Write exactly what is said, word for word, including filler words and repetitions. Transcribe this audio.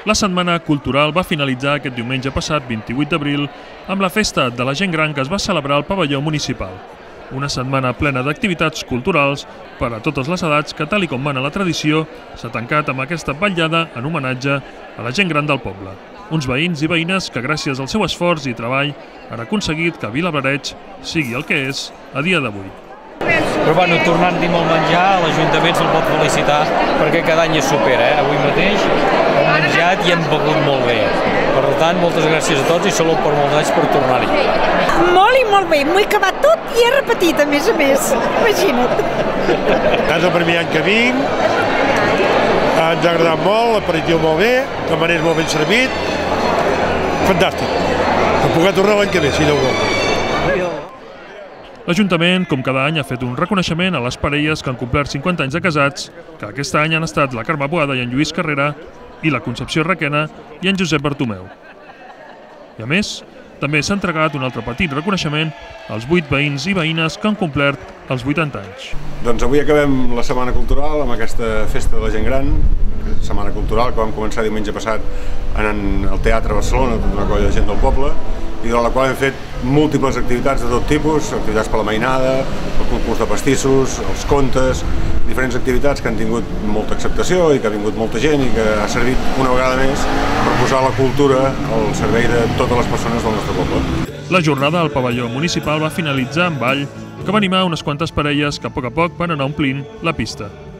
La setmana cultural va finalitzar aquest diumenge passat, vint-i-vuit d'abril, amb la festa de la gent gran que es va celebrar al pavelló municipal. Una setmana plena d'activitats culturals per a totes les edats que, tal i com mana la tradició, s'ha tancat amb aquesta vetllada en homenatge a la gent gran del poble. Uns veïns i veïnes que, gràcies al seu esforç i treball, han aconseguit que Vilablareix sigui el que és a dia d'avui. Però bueno, tornant-hi amb el menjar, l'Ajuntament se'l pot felicitar perquè cada any es supera. Eh? Avui mateix hem menjat i hem begut molt bé. Per tant, moltes gràcies a tots i salut per molts anys per tornar-hi. Molt i molt bé, m'ho he acabat tot i he repetit, a més a més. Imagina't. És el primer any que vinc, ens ha agradat molt, l'aperitiu molt bé, el camarers molt ben servit. Fantàstic. Per poder tornar l'any que ve, si Déu vol. L'Ajuntament, com cada any, ha fet un reconeixement a les parelles que han complert cinquanta anys de casats, que aquest any han estat la Carme Boada i en Lluís Carrera, i la Concepció Requena i en Josep Bartomeu. I a més, també s'ha entregat un altre petit reconeixement als vuit veïns i veïnes que han complert els vuitanta anys. Doncs avui acabem la Setmana Cultural amb aquesta festa de la gent gran, Setmana Cultural que vam començar diumenge passat en el Teatre Barcelona, tota una colla de gent del poble, i de la qual hem fet múltiples activitats de tot tipus, activitats per la mainada, el concurs de pastissos, els contes, diferents activitats que han tingut molta acceptació i que ha vingut molta gent i que ha servit una vegada més per posar la cultura al servei de totes les persones del nostre poble. La jornada al pavelló municipal va finalitzar amb ball que va animar unes quantes parelles que a poc a poc van anar omplint la pista.